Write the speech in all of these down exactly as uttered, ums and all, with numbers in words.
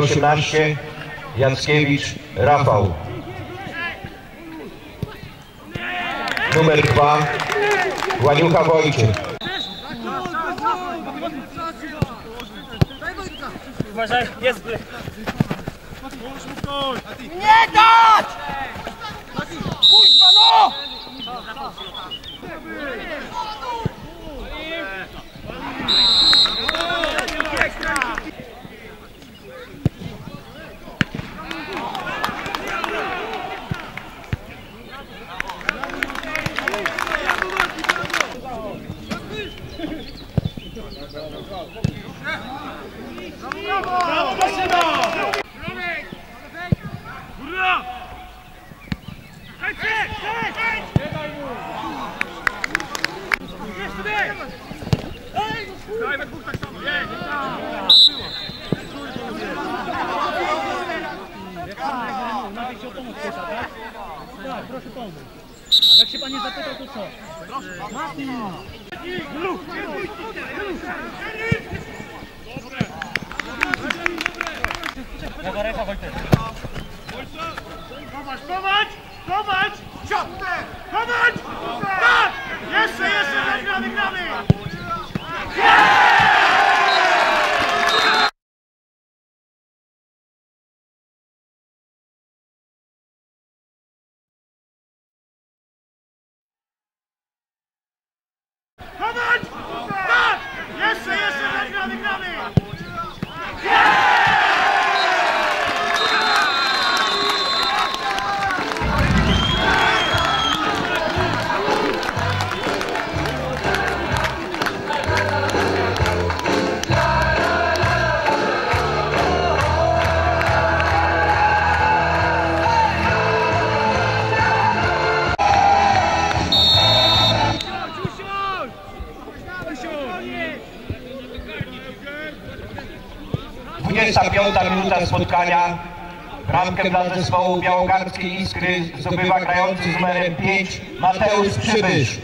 osiemnaście Jackiewicz Rafał. Numer dwa Łaniucha Wojciech. Uważaj, jest blek. Nie dać! Kuźwa, no! Brawo, maszyna! Góra! Chodźcie! Nie daj mu! Jest tutaj! Daj we dwóch tak samo! Nie, nie tam! Nawet się o pomoc pyta, tak? Tak, proszę pomóc. Jak się pan nie zapytał, to co? Martin! Lewa ręka, Wojtek. Chować, chować! Chować! Chować! Tak! Jeszcze, jeszcze! Gramy, gramy! Chować! Tak! Jeszcze, jeszcze! Gramy, gramy! dwudziesta piąta minuta spotkania. Bramkę dla zespołu białogardzkiej Iskry zdobywa grający z numerem pięć Mateusz Przybysz.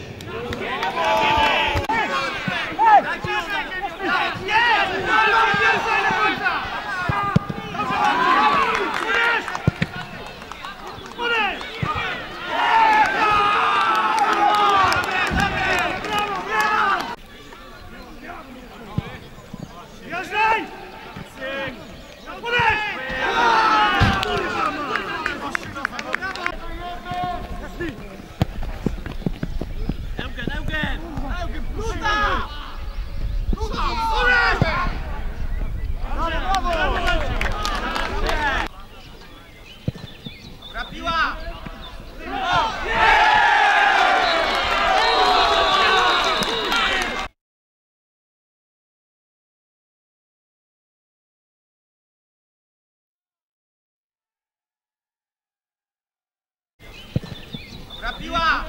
Piła!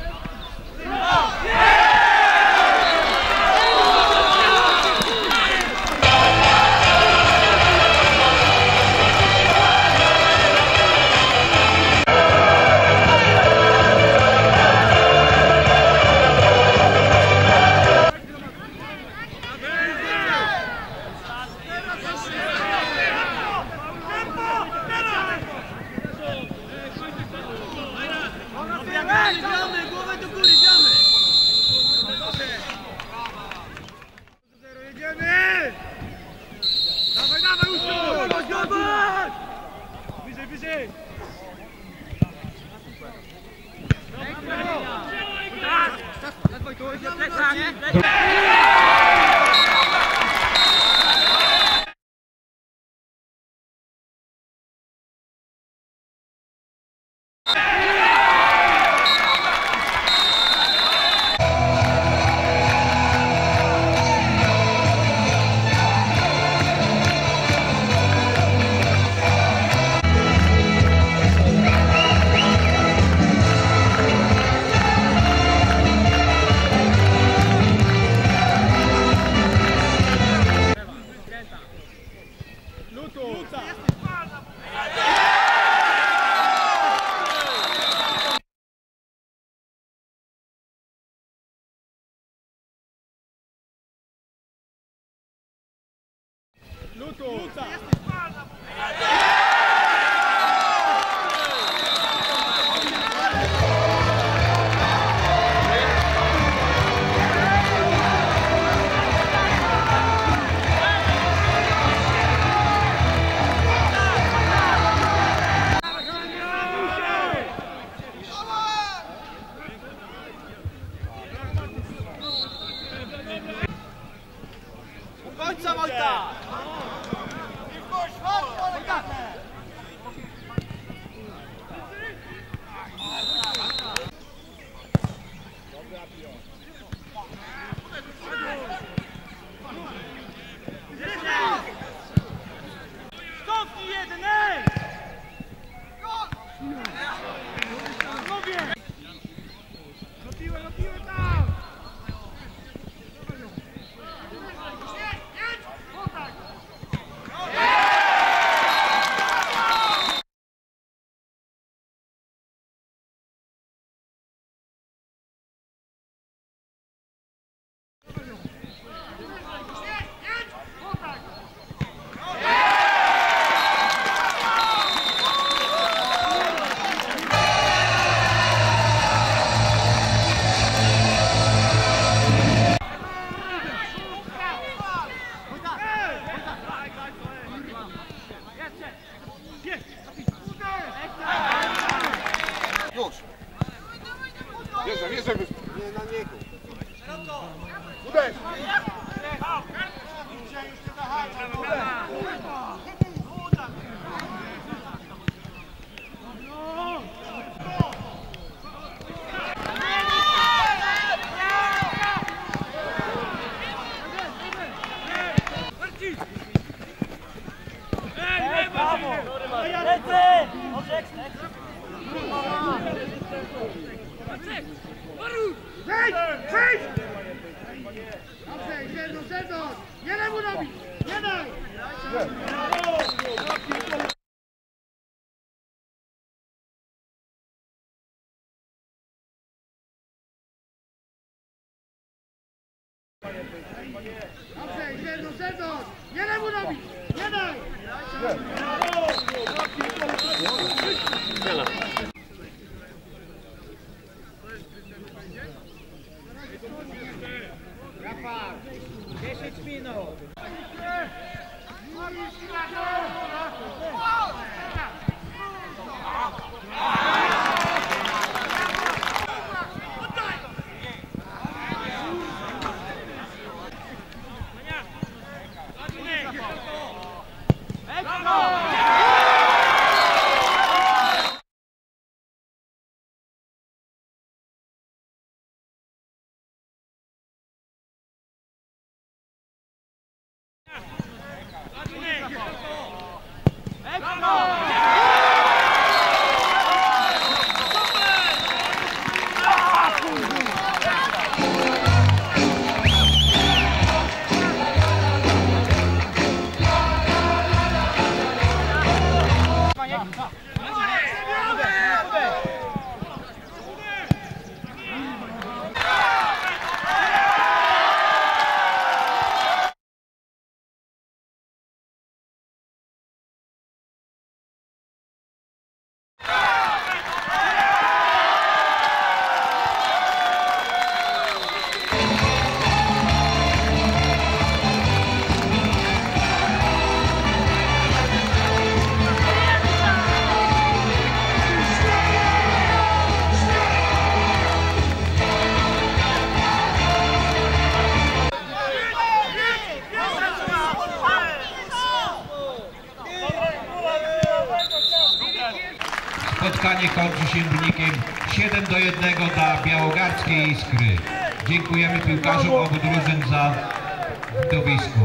Gramy, głowę do góry, gramy! zero, jedziemy! Dawaj, dawaj, usiądź! Dawaj, dawaj! Wyżej, wyżej! Już! Wjeżdżaj, wjeżdżaj! Nie na niego! Uderz! Wejdź! Wejdź! Dobrze, jedno, jedno! Nie daj mu robić! Nie daj! Dobrze, jedno, jedno! Nie daj mu robić! Nie daj! dziesięć minut. Spotkanie kończy się wynikiem siedem do jednego dla Białogardzkiej Iskry. Dziękujemy piłkarzom obu drużyn za widowisko.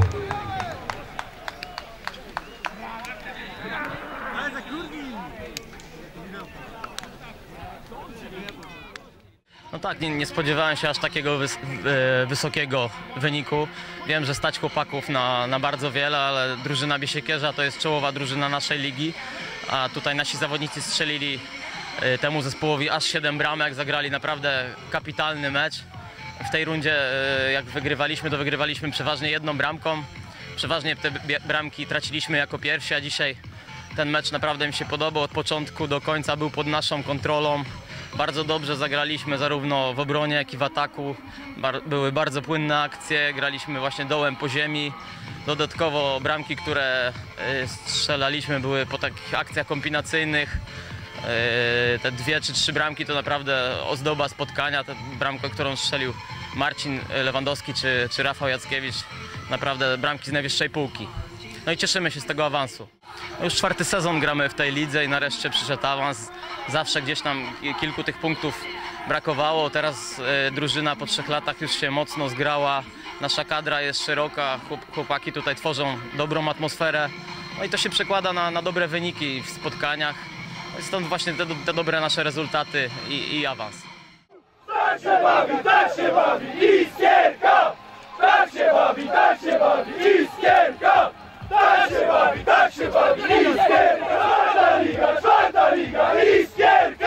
No tak, nie, nie spodziewałem się aż takiego wys e, wysokiego wyniku. Wiem, że stać chłopaków na, na bardzo wiele, ale drużyna Biesiekierza to jest czołowa drużyna naszej ligi, a tutaj nasi zawodnicy strzelili e, temu zespołowi aż siedem bramek, zagrali naprawdę kapitalny mecz. W tej rundzie e, jak wygrywaliśmy, to wygrywaliśmy przeważnie jedną bramką. Przeważnie te bramki traciliśmy jako pierwsi, a dzisiaj ten mecz naprawdę mi się podobał. Od początku do końca był pod naszą kontrolą. Bardzo dobrze zagraliśmy zarówno w obronie, jak i w ataku. Bar były bardzo płynne akcje, graliśmy właśnie dołem po ziemi. Dodatkowo bramki, które y, strzelaliśmy, były po takich akcjach kombinacyjnych. Y, te dwie czy trzy bramki to naprawdę ozdoba spotkania. Ta bramka, którą strzelił Marcin Lewandowski czy, czy Rafał Jackiewicz, naprawdę bramki z najwyższej półki. No i cieszymy się z tego awansu. Już czwarty sezon gramy w tej lidze i nareszcie przyszedł awans. Zawsze gdzieś tam kilku tych punktów brakowało. Teraz y, drużyna po trzech latach już się mocno zgrała. Nasza kadra jest szeroka, chłopaki tutaj tworzą dobrą atmosferę. No i to się przekłada na, na dobre wyniki w spotkaniach. No i stąd właśnie te, te dobre nasze rezultaty i, i awans. Tak się bawi, tak się bawi Iskierka! Tak się bawi, tak się bawi Iskierka! Tak się bawi, tak się bawi Iskierka! Czwarta liga, czwarta liga Iskierka!